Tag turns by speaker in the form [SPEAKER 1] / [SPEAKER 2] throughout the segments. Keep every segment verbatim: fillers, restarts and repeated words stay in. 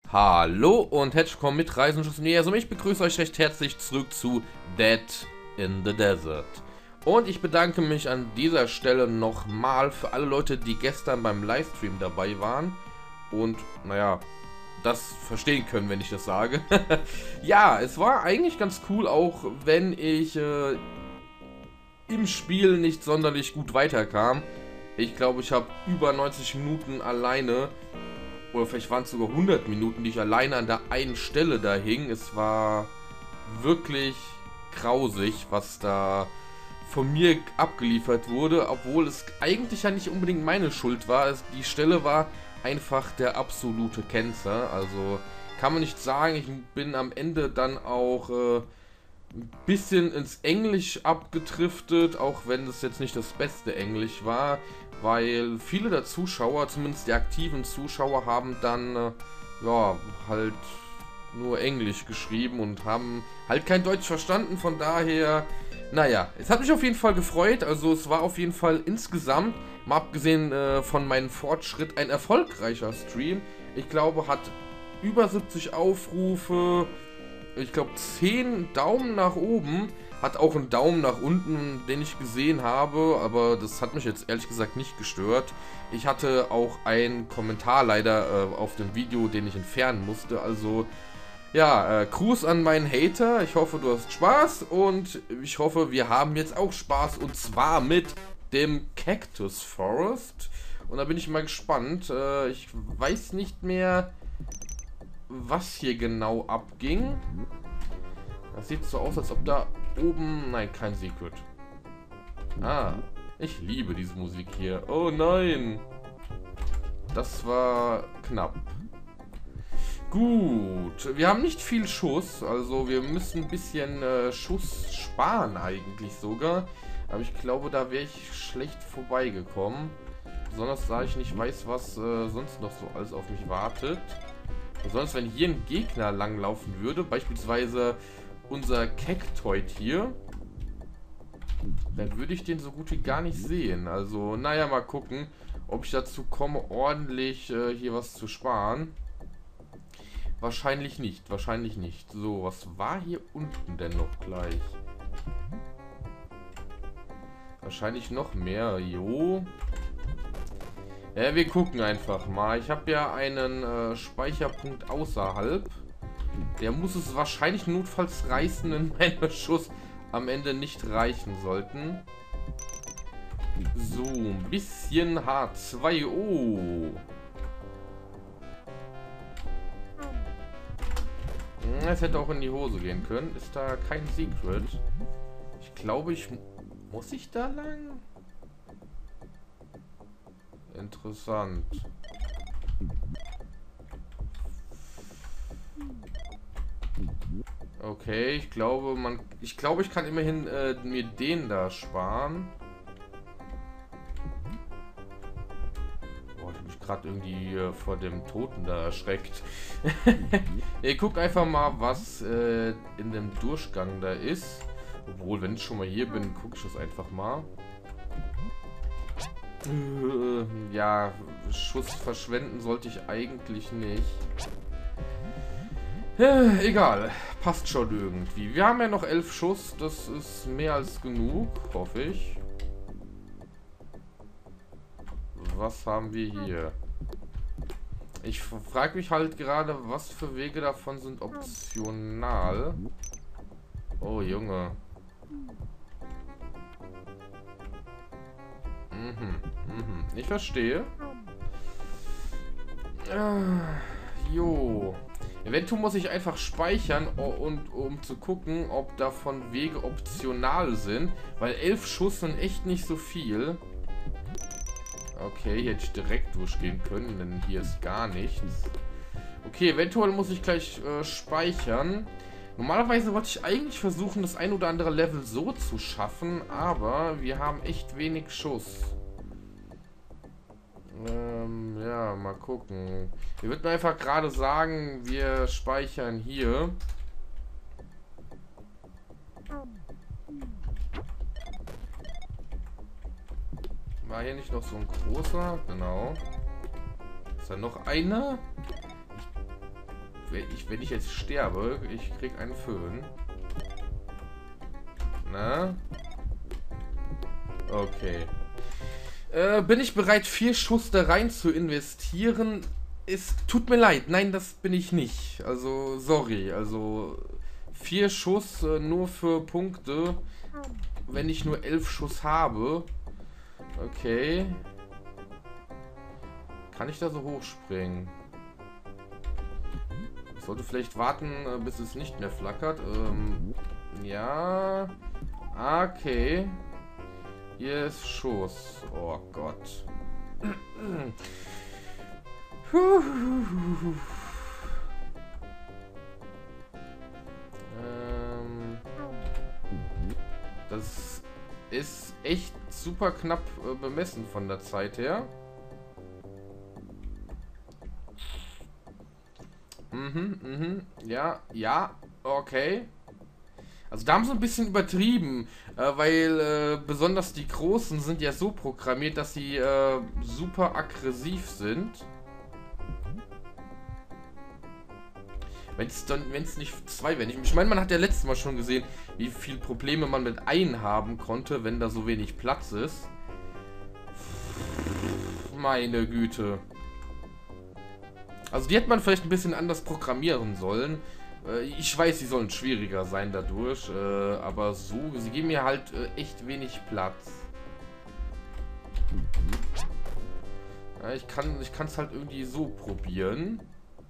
[SPEAKER 1] Hallo und herzlich willkommen mit Reisenschuss Universum. Ich begrüße euch recht herzlich zurück zu Dead in the Desert. Und ich bedanke mich an dieser Stelle nochmal für alle Leute, die gestern beim Livestream dabei waren. Und, naja, das verstehen können, wenn ich das sage. Ja, es war eigentlich ganz cool, auch wenn ich äh, im Spiel nicht sonderlich gut weiterkam. Ich glaube, ich habe über neunzig Minuten alleine, oder vielleicht waren es sogar hundert Minuten, die ich alleine an der einen Stelle da hing. Es war wirklich grausig, was da von mir abgeliefert wurde, obwohl es eigentlich ja nicht unbedingt meine Schuld war. Es, die Stelle war einfach der absolute Cancer. Also kann man nicht sagen, ich bin am Ende dann auch äh, ein bisschen ins Englisch abgedriftet, auch wenn es jetzt nicht das beste Englisch war, weil viele der Zuschauer, zumindest die aktiven Zuschauer, haben dann äh, ja halt nur Englisch geschrieben und haben halt kein Deutsch verstanden. Von daher, naja, es hat mich auf jeden Fall gefreut. Also es war auf jeden Fall insgesamt, mal abgesehen äh, von meinem Fortschritt, ein erfolgreicher Stream. Ich glaube, hat über siebzig Aufrufe, ich glaube zehn Daumen nach oben, hat auch einen Daumen nach unten, den ich gesehen habe, aber das hat mich jetzt ehrlich gesagt nicht gestört. Ich hatte auch einen Kommentar leider äh, auf dem Video, den ich entfernen musste, also ja, äh, Gruß an meinen Hater, ich hoffe du hast Spaß und ich hoffe wir haben jetzt auch Spaß und zwar mit dem Cactus Forest und da bin ich mal gespannt, äh, ich weiß nicht mehr, was hier genau abging. Das sieht so aus, als ob da oben... Nein, kein Secret. Ah, ich liebe diese Musik hier. Oh nein. Das war knapp. Gut, wir haben nicht viel Schuss. Also wir müssen ein bisschen äh, Schuss sparen eigentlich sogar. Aber ich glaube, da wäre ich schlecht vorbeigekommen. Besonders da ich nicht weiß, was äh, sonst noch so alles auf mich wartet. Besonders wenn hier ein Gegner langlaufen würde, beispielsweise unser Cactoid hier, dann würde ich den so gut wie gar nicht sehen. Also, naja, mal gucken, ob ich dazu komme, ordentlich äh, hier was zu sparen. Wahrscheinlich nicht, wahrscheinlich nicht. So, was war hier unten denn noch gleich? Wahrscheinlich noch mehr, jo. Ja, wir gucken einfach mal. Ich habe ja einen äh, Speicherpunkt außerhalb. Der muss es wahrscheinlich notfalls reißen, wenn meine Schuss am Ende nicht reichen sollten. So, ein bisschen H zwei O. Es hätte auch in die Hose gehen können. Ist da kein Secret? Ich glaube, ich... Muss ich da lang? Interessant. Okay, ich glaube, man, ich glaube, ich kann immerhin äh, mir den da sparen. Boah, ich habe mich gerade irgendwie äh, vor dem Toten da erschreckt. Ihr guckt einfach mal, was äh, in dem Durchgang da ist. Obwohl, wenn ich schon mal hier bin, gucke ich das einfach mal. Äh, ja, Schuss verschwenden sollte ich eigentlich nicht. Äh, egal, passt schon irgendwie. Wir haben ja noch elf Schuss, das ist mehr als genug, hoffe ich. Was haben wir hier? Ich frage mich halt gerade, was für Wege davon sind optional. Oh, Junge. Mhm, mhm. Ich verstehe. Äh, jo. Eventuell muss ich einfach speichern, und um zu gucken, ob davon Wege optional sind. Weil elf Schuss sind echt nicht so viel. Okay, hier hätte ich direkt durchgehen können, denn hier ist gar nichts. Okay, eventuell muss ich gleich äh, speichern. Normalerweise wollte ich eigentlich versuchen, das ein oder andere Level so zu schaffen, aber wir haben echt wenig Schuss. Ähm, ja, mal gucken. Ich würde mir einfach gerade sagen, wir speichern hier. War hier nicht noch so ein großer? Genau. Ist da noch einer? wenn ich, wenn ich jetzt sterbe, ich krieg einen Föhn. Na? Okay. Äh, bin ich bereit, vier Schuss da rein zu investieren? Es tut mir leid. Nein, das bin ich nicht. Also, sorry. Also, vier Schuss äh, nur für Punkte, wenn ich nur elf Schuss habe. Okay. Kann ich da so hochspringen? Ich sollte vielleicht warten, äh, bis es nicht mehr flackert. Ähm, ja. Okay. Hier ist Schuss. Oh Gott. ähm, das ist echt super knapp äh, bemessen von der Zeit her. Mhm, mhm. Ja, ja, okay. Also da haben sie ein bisschen übertrieben, äh, weil äh, besonders die Großen sind ja so programmiert, dass sie äh, super aggressiv sind. Wenn es dann, wenn es nicht zwei wären. Ich meine, man hat ja letztes Mal schon gesehen, wie viel Probleme man mit einem haben konnte, wenn da so wenig Platz ist. Meine Güte. Also die hätte man vielleicht ein bisschen anders programmieren sollen. Ich weiß, sie sollen schwieriger sein dadurch, äh, aber so, sie geben mir halt äh, echt wenig Platz. Ja, ich kann ich kann es halt irgendwie so probieren.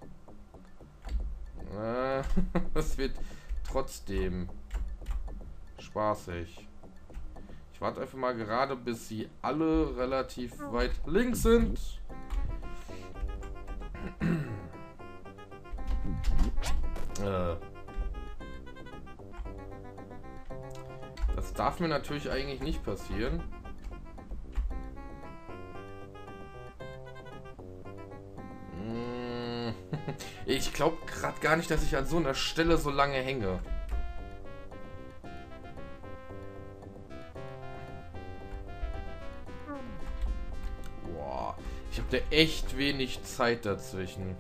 [SPEAKER 1] Äh, das wird trotzdem spaßig. Ich warte einfach mal gerade, bis sie alle relativ weit links sind. Das darf mir natürlich eigentlich nicht passieren. Ich glaube gerade gar nicht, dass ich an so einer Stelle so lange hänge. Boah, ich habe da echt wenig Zeit dazwischen.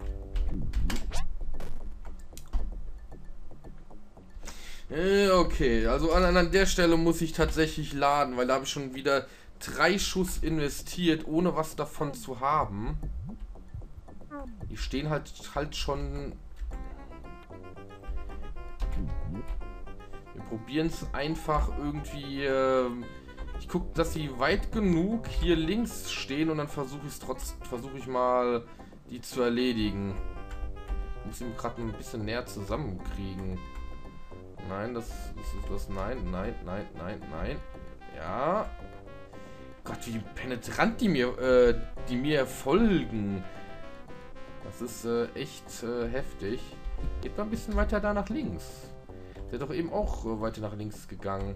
[SPEAKER 1] Okay, also an, an der Stelle muss ich tatsächlich laden, weil da habe ich schon wieder drei Schuss investiert, ohne was davon zu haben. Die stehen halt halt schon. Wir probieren es einfach irgendwie. Äh, ich gucke, dass sie weit genug hier links stehen und dann versuche ich es trotz, versuche ich mal, die zu erledigen. Ich muss ihn gerade ein bisschen näher zusammenkriegen. Nein, das, das ist das. Nein, nein, nein, nein, nein. Ja. Gott, wie penetrant die mir, äh, die mir folgen. Das ist äh, echt äh, heftig. Geht mal ein bisschen weiter da nach links. Der ist doch eben auch äh, weiter nach links gegangen.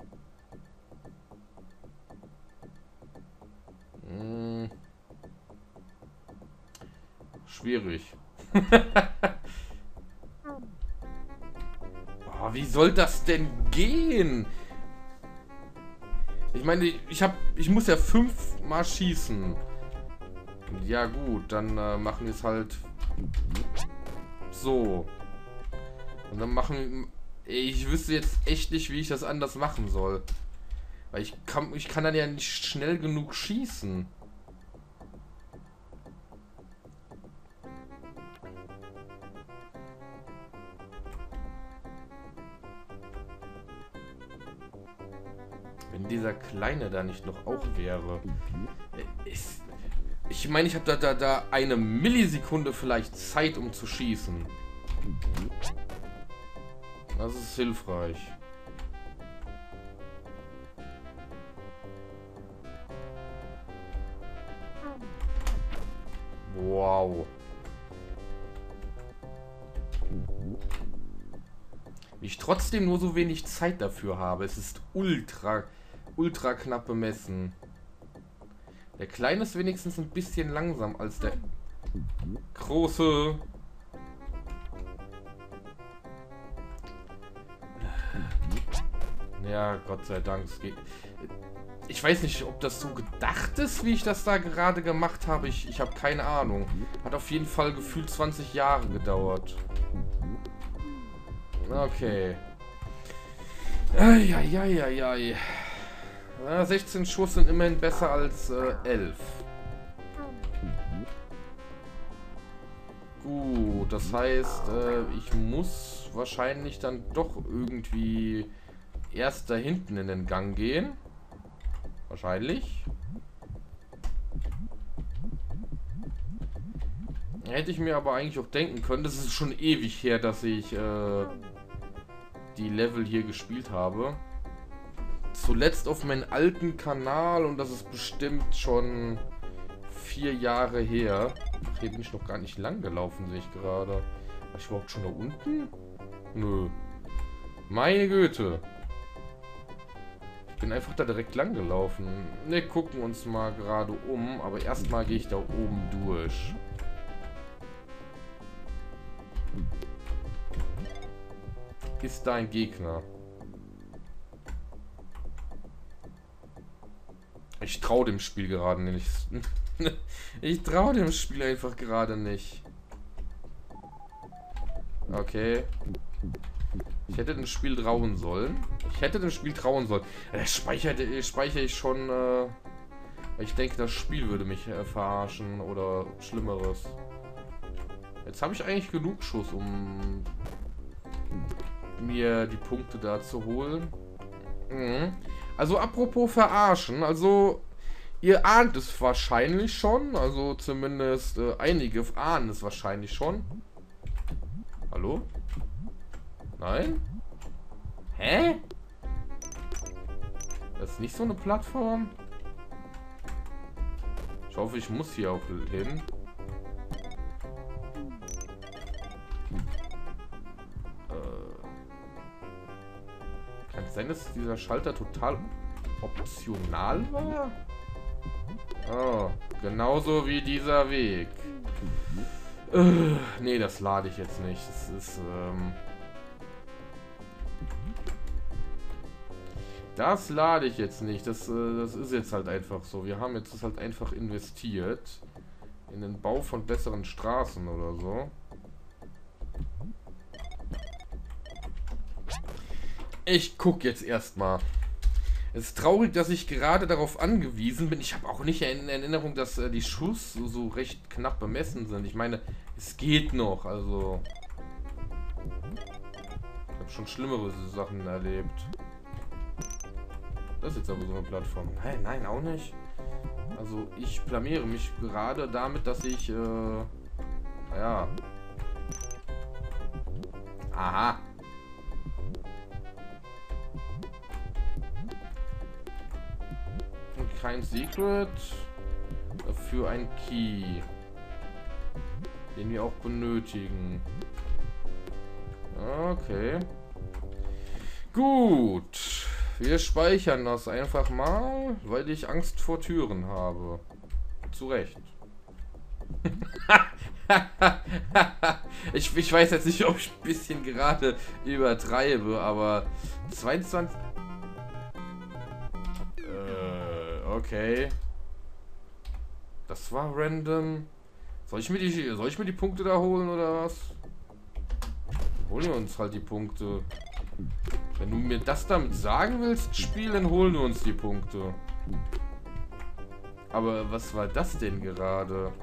[SPEAKER 1] Hm. Schwierig. Oh, wie soll das denn gehen? Ich meine, ich habe, ich muss ja fünfmal schießen. Ja gut, dann äh, machen wir es halt so. Und dann machen, ich wüsste jetzt echt nicht, wie ich das anders machen soll, weil ich kann, ich kann dann ja nicht schnell genug schießen. Wenn dieser Kleine da nicht noch auch wäre. Ich, ich meine, ich habe da, da, da eine Millisekunde vielleicht Zeit, um zu schießen. Das ist hilfreich. Wow. Wie ich trotzdem nur so wenig Zeit dafür habe. Es ist ultra, ultra knapp bemessen. Der Kleine ist wenigstens ein bisschen langsam als der Große. Ja, Gott sei Dank. Es geht. ich weiß nicht, ob das so gedacht ist, wie ich das da gerade gemacht habe. Ich, ich habe keine Ahnung. Hat auf jeden Fall gefühlt zwanzig Jahre gedauert. Okay. Eieieiei. Ja, sechzehn Schuss sind immerhin besser als äh, elf. Gut, das heißt, äh, ich muss wahrscheinlich dann doch irgendwie erst da hinten in den Gang gehen. Wahrscheinlich. Hätte ich mir aber eigentlich auch denken können. Das ist schon ewig her, dass ich äh, die Level hier gespielt habe. Zuletzt auf meinem alten Kanal und das ist bestimmt schon vier Jahre her. Hier bin ich noch gar nicht lang gelaufen, sehe ich gerade. War ich überhaupt schon da unten? Nö. Meine Güte. Ich bin einfach da direkt lang gelaufen. Ne, gucken uns mal gerade um, aber erstmal gehe ich da oben durch. Ist da ein Gegner? Ich traue dem Spiel gerade nicht. Ich traue dem Spiel einfach gerade nicht. Okay. Ich hätte dem Spiel trauen sollen. Ich hätte dem Spiel trauen sollen. Äh, speichere, speichere ich schon. Äh, ich denke, das Spiel würde mich äh, verarschen oder Schlimmeres. Jetzt habe ich eigentlich genug Schuss, um mir die Punkte da zu holen. Mhm. Also apropos verarschen, also ihr ahnt es wahrscheinlich schon, also zumindest äh, einige ahnen es wahrscheinlich schon. Hallo? Nein? Hä? Das ist nicht so eine Plattform? Ich hoffe, ich muss hier auch hin. Kann es sein, dass dieser Schalter total optional war? Oh, genauso wie dieser Weg. Äh, nee, das lade ich jetzt nicht. Das ist, ähm... Das lade ich jetzt nicht. Das, äh, das ist jetzt halt einfach so. Wir haben jetzt das halt einfach investiert in den Bau von besseren Straßen oder so. Ich gucke jetzt erstmal. Es ist traurig, dass ich gerade darauf angewiesen bin. Ich habe auch nicht in Erinnerung, dass äh, die Schuss so, so recht knapp bemessen sind. Ich meine, es geht noch. Also, ich habe schon schlimmere Sachen erlebt. Das ist jetzt aber so eine Plattform. Nein, nein, auch nicht. Also, ich blamiere mich gerade damit, dass ich, äh, ja. Aha. Kein Secret, dafür ein Key, den wir auch benötigen. Okay. Gut. Wir speichern das einfach mal, weil ich Angst vor Türen habe. Zu Recht. ich, ich weiß jetzt nicht, ob ich ein bisschen gerade übertreibe, aber zweiundzwanzig... Okay. Das war random. Soll ich mir die, soll ich mir die Punkte da holen oder was? Holen wir uns halt die Punkte. Wenn du mir das damit sagen willst, Spiel, dann holen wir uns die Punkte. Aber was war das denn gerade?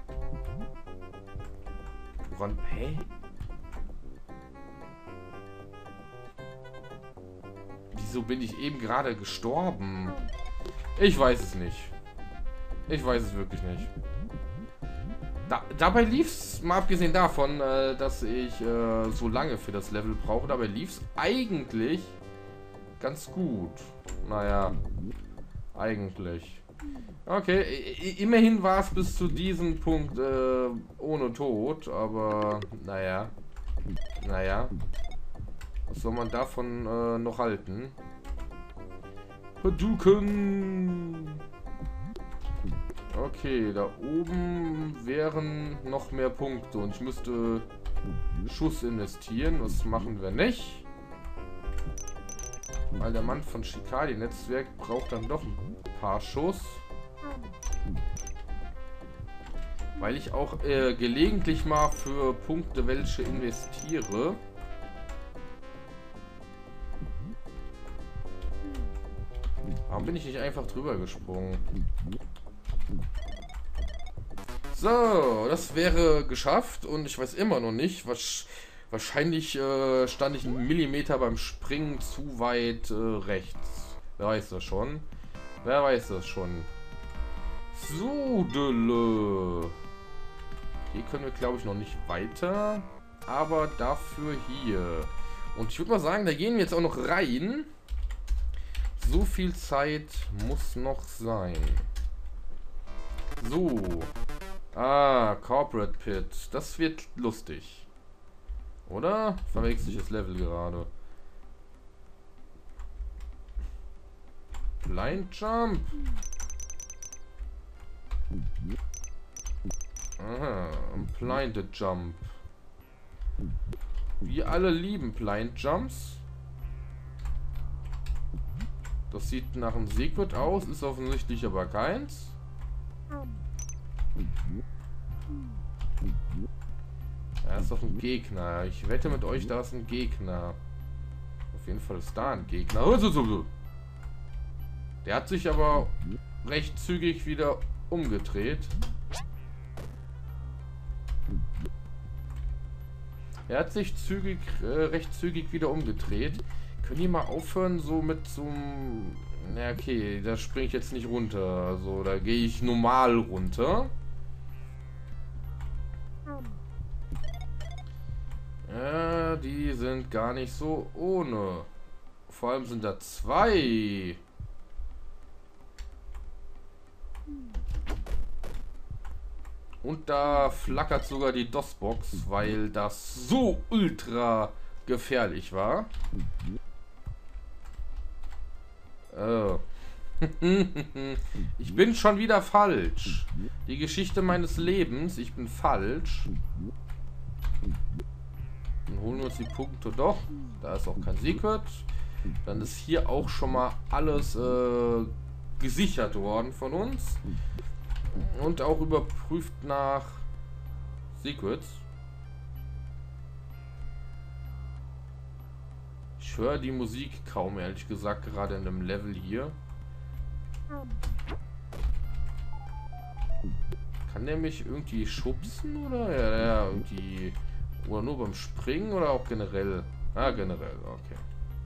[SPEAKER 1] Woran? Hä? Wieso bin ich eben gerade gestorben? Ich weiß es nicht. Ich weiß es wirklich nicht. Da, dabei lief es, mal abgesehen davon, äh, dass ich äh, so lange für das Level brauche, dabei lief es eigentlich ganz gut. Naja, eigentlich. Okay, I immerhin war es bis zu diesem Punkt äh, ohne Tod, aber naja. Naja. Was soll man davon äh, noch halten? Hadouken! Okay, da oben wären noch mehr Punkte und ich müsste Schuss investieren. Das machen wir nicht. Weil der Mann von Shikari-Netzwerk braucht dann doch ein paar Schuss. Weil ich auch äh, gelegentlich mal für Punkte welche investiere. Warum bin ich nicht einfach drüber gesprungen? So, das wäre geschafft und ich weiß immer noch nicht, was, wahrscheinlich äh, stand ich einen Millimeter beim Springen zu weit äh, rechts. Wer weiß das schon? Wer weiß das schon? Sudele. Hier können wir, glaube ich, noch nicht weiter, aber dafür hier. Und ich würde mal sagen, da gehen wir jetzt auch noch rein. So viel Zeit muss noch sein. So. Ah, Corporate Pit. Das wird lustig. Oder? Verwechsel ich das Level gerade. Blind Jump. Aha, Blinded Jump. Wir alle lieben Blind Jumps. Das sieht nach einem Secret aus, ist offensichtlich aber keins. Da ist doch ein Gegner. Ich wette mit euch, da ist ein Gegner. Auf jeden Fall ist da ein Gegner. Der hat sich aber recht zügig wieder umgedreht. Er hat sich zügig, äh, recht zügig wieder umgedreht. Können die mal aufhören, so mit so einem... Na okay, da springe ich jetzt nicht runter. Also da gehe ich normal runter. Ja, die sind gar nicht so ohne. Vor allem sind da zwei. Und da flackert sogar die DOS-Box, weil das so ultra gefährlich war. Oh. Ich bin schon wieder falsch. Die Geschichte meines Lebens, ich bin falsch. Dann holen wir uns die Punkte doch. Da ist auch kein Secret. Dann ist hier auch schon mal alles äh, gesichert worden von uns. Und auch überprüft nach Secrets. Ich höre die Musik kaum, ehrlich gesagt, gerade in dem Level hier. Kann der mich irgendwie schubsen oder? Ja, ja, irgendwie. Oder nur beim Springen oder auch generell? Ah, generell, okay.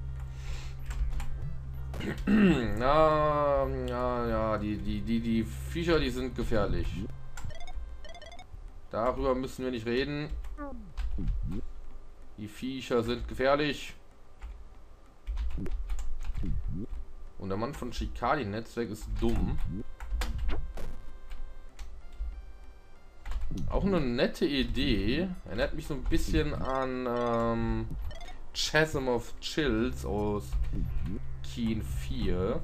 [SPEAKER 1] Na, ja, ja, die, die, die, die Viecher, die sind gefährlich. Darüber müssen wir nicht reden. Die Viecher sind gefährlich. Und der Mann von Shikari-Netzwerk ist dumm. Auch eine nette Idee. Erinnert mich so ein bisschen an ähm, Chasm of Chills aus Keen vier.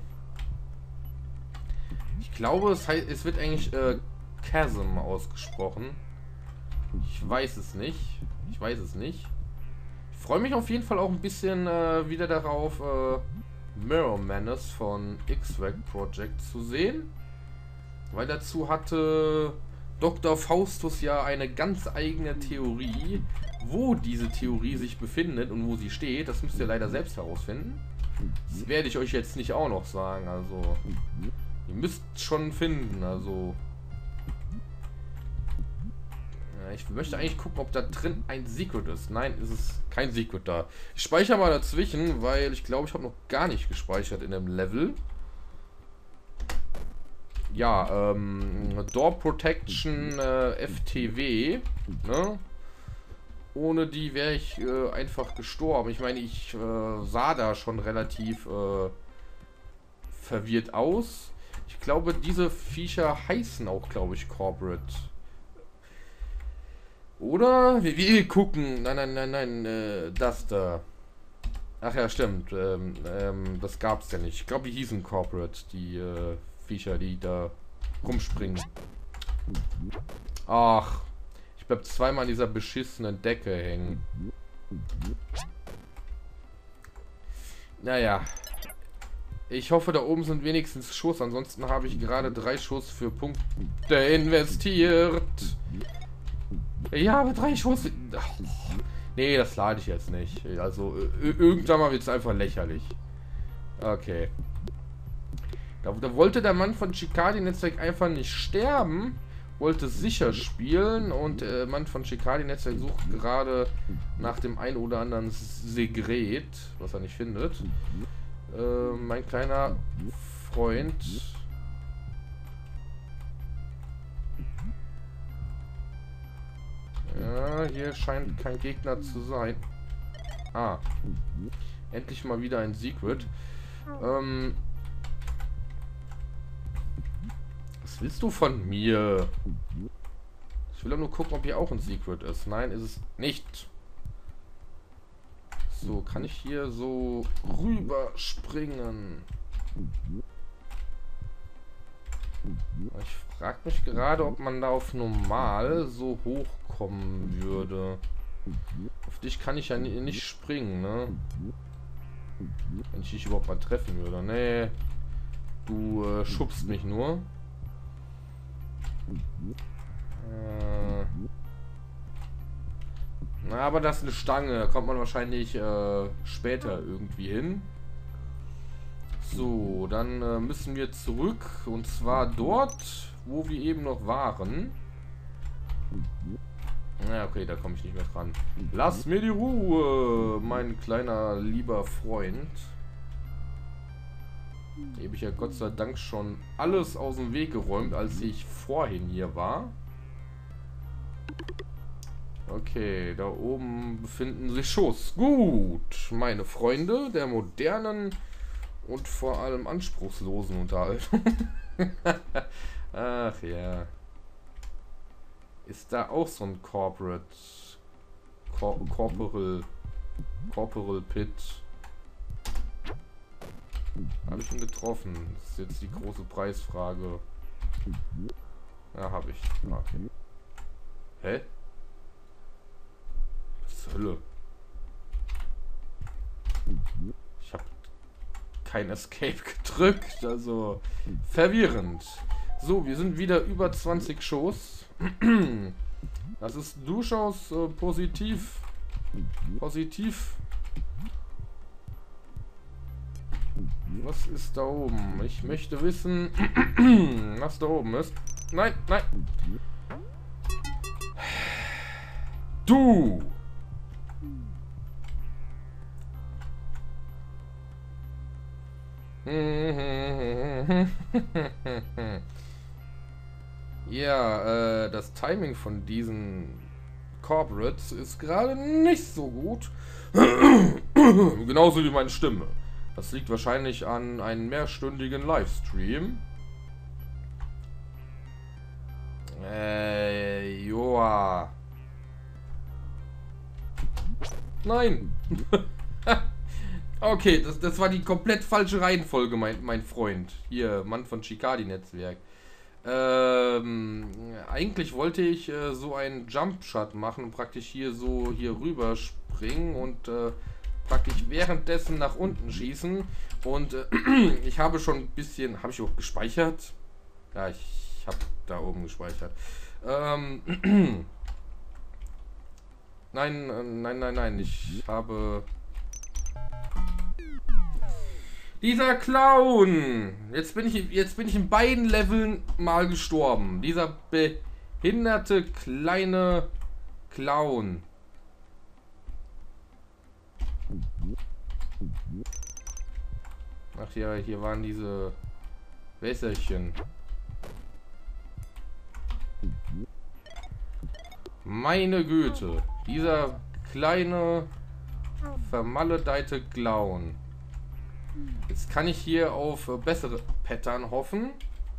[SPEAKER 1] Ich glaube, es, heißt, es wird eigentlich äh, Chasm ausgesprochen. Ich weiß es nicht. Ich weiß es nicht. Ich freue mich auf jeden Fall auch ein bisschen äh, wieder darauf, äh, Mirror Menace von X-Wag Project zu sehen. Weil dazu hatte Doktor Faustus ja eine ganz eigene Theorie. Wo diese Theorie sich befindet und wo sie steht, das müsst ihr leider selbst herausfinden. Das werde ich euch jetzt nicht auch noch sagen, also ihr müsst schon finden, also ja, ich möchte eigentlich gucken, ob da drin ein Secret ist. Nein, ist es kein Secret da. Ich speichere mal dazwischen, weil ich glaube, ich habe noch gar nicht gespeichert in dem Level. Ja, ähm, Door Protection äh, F T W, ne? Ohne die wäre ich äh, einfach gestorben. Ich meine, ich äh, sah da schon relativ äh, verwirrt aus. Ich glaube, diese Viecher heißen auch, glaube ich, Corporate. Oder? Wir, wir gucken. Nein, nein, nein, nein. Äh, das da. Ach ja, stimmt. Ähm, ähm, das gab es ja nicht. Ich glaube, die hießen Corporate, die äh, Viecher, die da rumspringen. Ach. Ich bleib zweimal an dieser beschissenen Decke hängen. Naja. Ich hoffe, da oben sind wenigstens Schuss. Ansonsten habe ich gerade drei Schuss für Punkte investiert. Ja, aber drei Schuss. Oh, nee, das lade ich jetzt nicht. Also, irgendwann mal wird es einfach lächerlich. Okay. Da, da wollte der Mann von Chicadi-Netzwerk einfach nicht sterben. Wollte sicher spielen. Und der äh, Mann von Chicadi-Netzwerk sucht gerade nach dem ein oder anderen Segret, was er nicht findet. Äh, mein kleiner Freund. Ja, hier scheint kein Gegner zu sein. Ah. Endlich mal wieder ein Secret. Ähm. Was willst du von mir? Ich will doch nur gucken, ob hier auch ein Secret ist. Nein, ist es nicht. So, kann ich hier so rüberspringen? Ich frage mich gerade, ob man da auf normal so hochkommen würde. Auf dich kann ich ja nicht springen, ne? Wenn ich dich überhaupt mal treffen würde. Nee. Du äh, schubst mich nur. Äh. Na, aber das ist eine Stange. Da kommt man wahrscheinlich äh, später irgendwie hin. So, dann äh, müssen wir zurück. Und zwar dort, wo wir eben noch waren. Na, okay, da komme ich nicht mehr dran. Lass mir die Ruhe, mein kleiner lieber Freund. Da habe ich ja Gott sei Dank schon alles aus dem Weg geräumt, als ich vorhin hier war. Okay, da oben befinden sich Schuss. Gut, meine Freunde der modernen und vor allem anspruchslosen Unterhaltung. Ach ja. Ist da auch so ein Corporate Cor Corporal Corporal Pit? Habe ich ihn getroffen? Das ist jetzt die große Preisfrage. Ja, habe ich. Okay. Hä? Was zur Hölle? Ich habe kein Escape gedrückt, also verwirrend. So, wir sind wieder über zwanzig Shows. Das ist durchaus äh, positiv. Positiv. Was ist da oben? Ich möchte wissen, was da oben ist. Nein, nein. Du! Ja, äh, das Timing von diesen Corporates ist gerade nicht so gut. Genauso wie meine Stimme. Das liegt wahrscheinlich an einem mehrstündigen Livestream. Äh, joa. Nein! Okay, das, das war die komplett falsche Reihenfolge, mein, mein Freund. Hier, Mann von Chicadi-Netzwerk. Ähm, eigentlich wollte ich äh, so einen Jump-Shot machen und praktisch hier so hier rüber springen und äh, praktisch währenddessen nach unten schießen. Und äh, ich habe schon ein bisschen... Habe ich auch gespeichert? Ja, ich habe da oben gespeichert. Ähm, nein, äh, nein, nein, nein. Ich habe... Dieser Clown! Jetzt bin ich, jetzt bin ich in beiden Leveln mal gestorben. Dieser behinderte kleine Clown. Ach ja, hier waren diese Wässerchen. Meine Güte. Dieser kleine vermaledeite Clown. Jetzt kann ich hier auf bessere Pattern hoffen.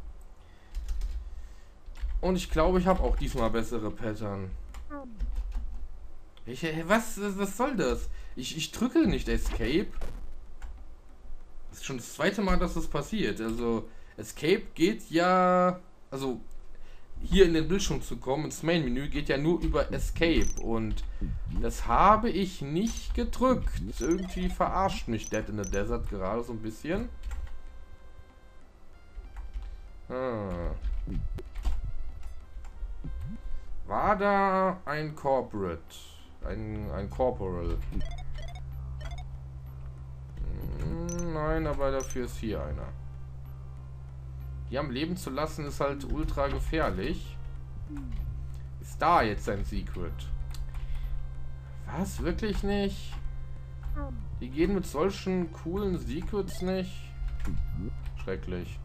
[SPEAKER 1] Und ich glaube, ich habe auch diesmal bessere Pattern. Ich, was, was soll das? Ich, ich drücke nicht Escape. Das ist schon das zweite Mal, dass das passiert. Also, Escape geht ja... Also, hier in den Bildschirm zu kommen, ins Main-Menü, geht ja nur über Escape. Und das habe ich nicht gedrückt. Irgendwie verarscht mich Dead in the Desert gerade so ein bisschen. Ah. War da ein Corporate? Ein, ein Corporal? Hm, nein, aber dafür ist hier einer. Die am Leben zu lassen, ist halt ultra gefährlich. Ist da jetzt ein Secret? Was? Wirklich nicht? Die gehen mit solchen coolen Secrets nicht? Schrecklich.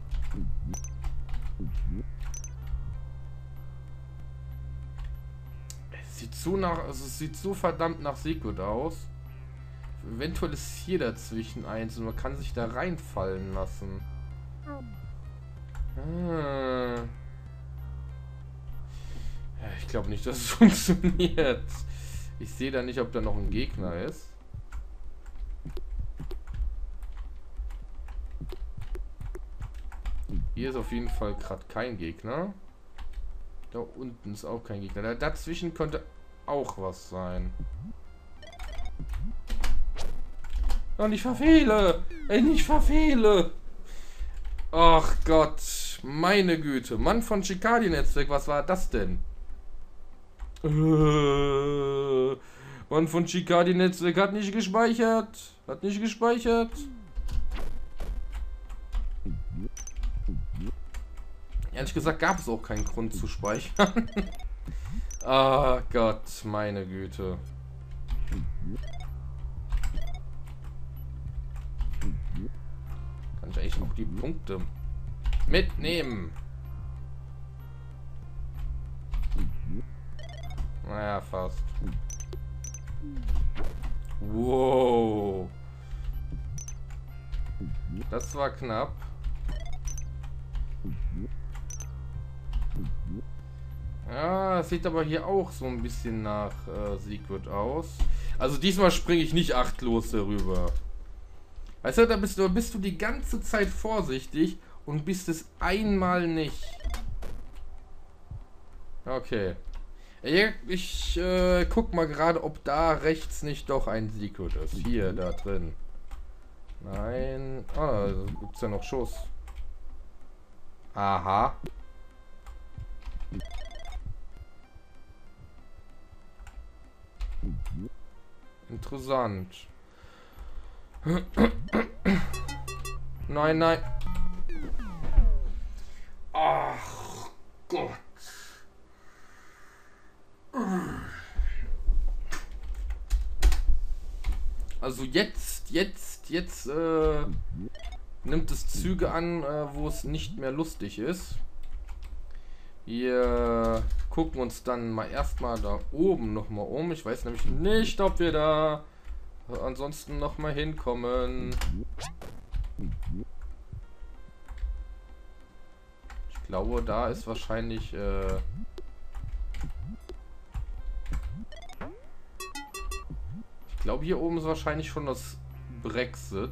[SPEAKER 1] Es sieht so nach, also es sieht so verdammt nach Secret aus. Eventuell ist hier dazwischen eins und man kann sich da reinfallen lassen. Ah. Ja, ich glaube nicht, dass es funktioniert. Ich sehe da nicht, ob da noch ein Gegner ist. Hier ist auf jeden Fall gerade kein Gegner. Da unten ist auch kein Gegner. Da, dazwischen könnte auch was sein. Und ich verfehle! Ich verfehle! Ach Gott, meine Güte. Mann von Chicadi-Netzwerk, was war das denn? Äh, Mann von Chicadi-Netzwerk hat nicht gespeichert. Hat nicht gespeichert. Ehrlich gesagt gab es auch keinen Grund zu speichern. Ah Gott, meine Güte. Kann ich eigentlich noch die Punkte mitnehmen? Naja, fast. Wow. Das war knapp. Ja, es sieht aber hier auch so ein bisschen nach äh, Secret aus. Also diesmal springe ich nicht achtlos darüber. Weißt du, da bist du, bist du die ganze Zeit vorsichtig und bist es einmal nicht. Okay. Ich, ich äh, guck mal gerade, ob da rechts nicht doch ein Secret ist. Hier, da drin. Nein. Ah, da gibt's ja noch Schuss. Aha. Interessant. Nein, nein. Ach Gott. Also jetzt, jetzt, jetzt äh, nimmt es Züge an, äh, wo es nicht mehr lustig ist. Wir gucken uns dann mal erstmal da oben nochmal um. Ich weiß nämlich nicht, ob wir da ansonsten nochmal hinkommen. Ich glaube, da ist wahrscheinlich... Äh ich glaube, hier oben ist wahrscheinlich schon das Brexit.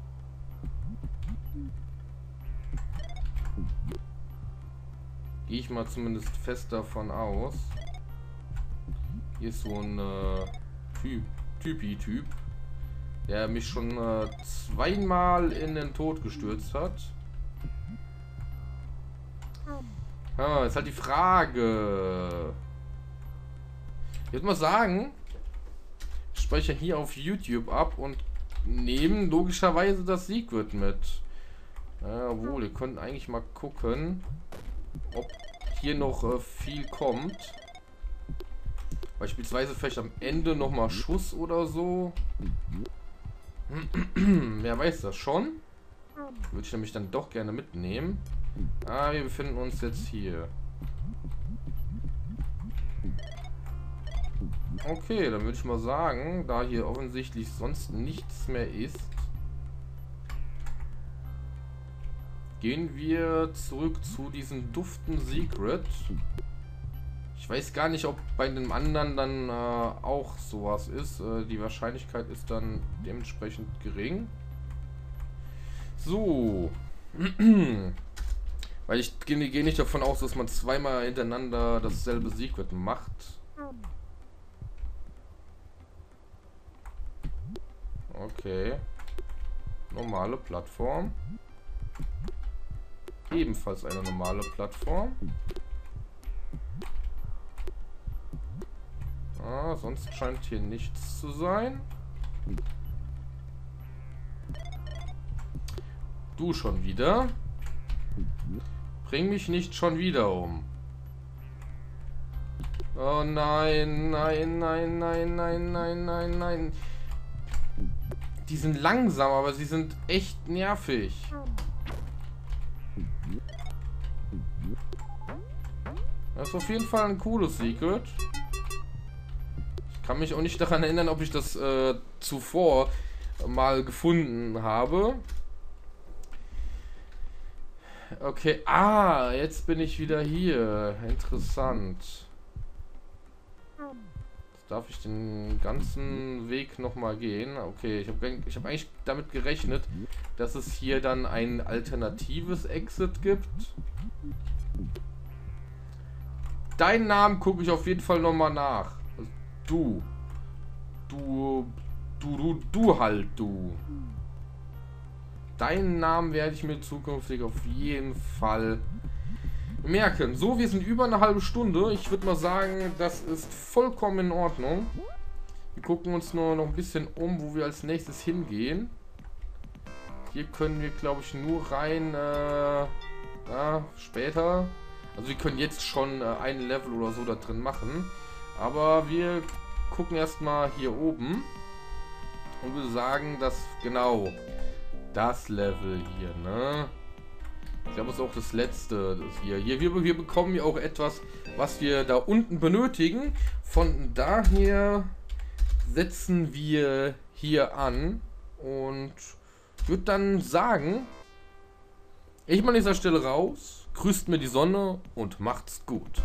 [SPEAKER 1] Gehe ich mal zumindest fest davon aus. Hier ist so ein äh, Typ, Typi-Typ, der mich schon äh, zweimal in den Tod gestürzt hat. Ah, jetzt halt die Frage. Ich würde mal sagen, ich speichere hier auf YouTube ab und nehme logischerweise das Secret mit. Jawohl, ihr könnt eigentlich mal gucken, ob hier noch äh, viel kommt. Beispielsweise vielleicht am Ende nochmal Schuss oder so. Wer weiß das schon? Würde ich nämlich dann doch gerne mitnehmen. Ah, wir befinden uns jetzt hier. Okay, dann würde ich mal sagen, da hier offensichtlich sonst nichts mehr ist, gehen wir zurück zu diesem duften Secret. Ich weiß gar nicht, ob bei dem anderen dann äh, auch sowas ist. Äh, die Wahrscheinlichkeit ist dann dementsprechend gering. So. Weil ich gehe geh nicht davon aus, dass man zweimal hintereinander dasselbe Secret macht. Okay. Normale Plattform. Ebenfalls eine normale Plattform. Ah, sonst scheint hier nichts zu sein. Du schon wieder. Bring mich nicht schon wieder um. Oh nein, nein, nein, nein, nein, nein, nein, nein. Die sind langsam, aber sie sind echt nervig. Das ist auf jeden Fall ein cooles Secret. Ich kann mich auch nicht daran erinnern, ob ich das äh, zuvor mal gefunden habe. Okay, ah, jetzt bin ich wieder hier. Interessant. Jetzt darf ich den ganzen Weg nochmal gehen. Okay, ich habe ich hab eigentlich damit gerechnet, dass es hier dann ein alternatives Exit gibt. Deinen Namen gucke ich auf jeden Fall nochmal nach. Du. Du. Du, du, du halt, du. Deinen Namen werde ich mir zukünftig auf jeden Fall merken. So, wir sind über eine halbe Stunde. Ich würde mal sagen, das ist vollkommen in Ordnung. Wir gucken uns nur noch ein bisschen um, wo wir als nächstes hingehen. Hier können wir, glaube ich, nur rein äh, ja, später. Also wir können jetzt schon äh, ein Level oder so da drin machen. Aber wir gucken erstmal hier oben. Und wir sagen, dass genau das Level hier, ne? Ich glaube, es ist auch das letzte. Das hier. Hier wir, wir bekommen ja auch etwas, was wir da unten benötigen. Von daher setzen wir hier an. Und würde dann sagen, ich mal an dieser Stelle raus. Grüßt mir die Sonne und macht's gut.